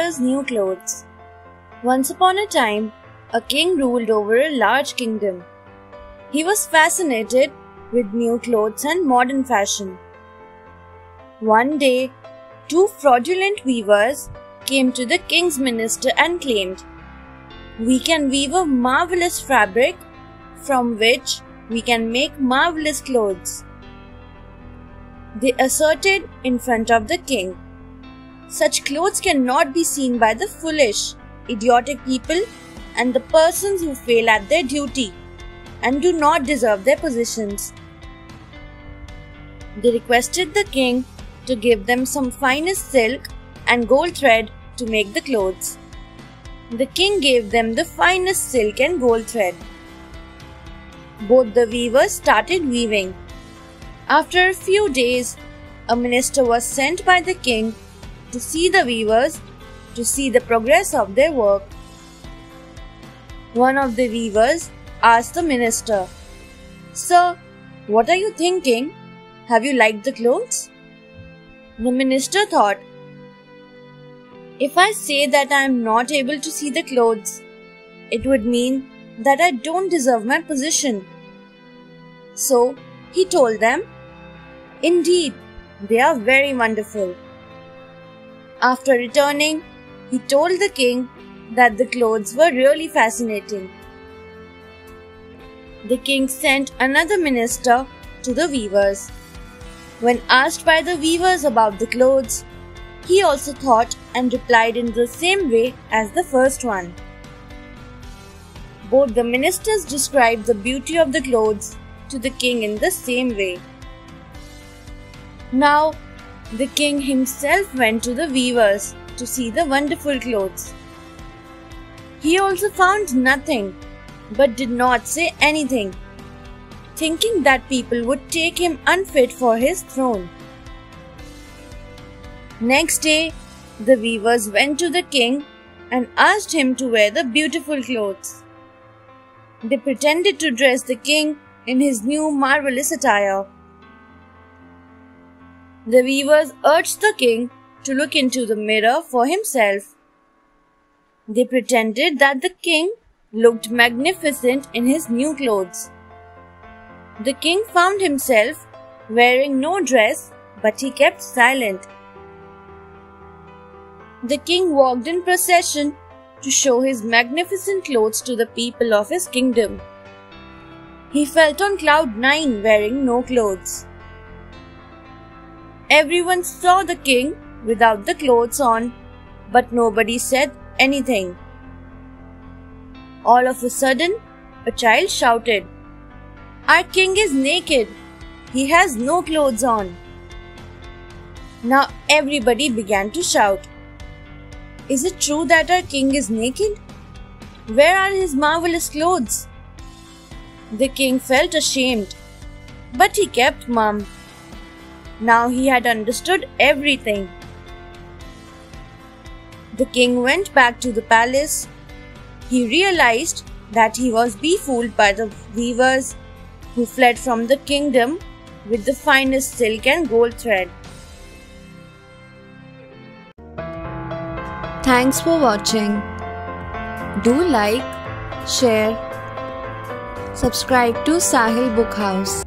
wearer's new clothes. Once upon a time, a king ruled over a large kingdom. He was fascinated with new clothes and modern fashion. One day, two fraudulent weavers came to the king's minister and claimed, "We can weave a marvelous fabric from which we can make marvelous clothes." They asserted in front of the king, "Such clothes cannot be seen by the foolish, idiotic people and the persons who fail at their duty and do not deserve their positions." They requested the king to give them some finest silk and gold thread to make the clothes. The king gave them the finest silk and gold thread. Both the weavers started weaving. After a few days, a minister was sent by the king to see the weavers, to see the progress of their work. One of the weavers asked the minister, "Sir, what are you thinking? Have you liked the clothes?" The minister thought, "If I say that I am not able to see the clothes, it would mean that I don't deserve my position." So he told them, "Indeed, they are very wonderful." After returning, he told the king that the clothes were really fascinating. The king sent another minister to the weavers. When asked by the weavers about the clothes, he also thought and replied in the same way as the first one. Both the ministers described the beauty of the clothes to the king in the same way. Now, the king himself went to the weavers to see the wonderful clothes. He also found nothing, but did not say anything, thinking that people would take him unfit for his throne. Next day, the weavers went to the king and asked him to wear the beautiful clothes. They pretended to dress the king in his new marvelous attire. The weavers urged the king to look into the mirror for himself. They pretended that the king looked magnificent in his new clothes. The king found himself wearing no dress, but he kept silent. The king walked in procession to show his magnificent clothes to the people of his kingdom. He felt on cloud 9 wearing no clothes. Everyone saw the king without the clothes on, but nobody said anything. All of a sudden, a child shouted, "Our king is naked. He has no clothes on." Now everybody began to shout, "Is it true that our king is naked? Where are his marvelous clothes?" The king felt ashamed, but he kept mum. Now he had understood everything. The king went back to the palace. He realized that he was befooled by the weavers who fled from the kingdom with the finest silk and gold thread. Thanks for watching. Do like, share, subscribe to Sahil Book House.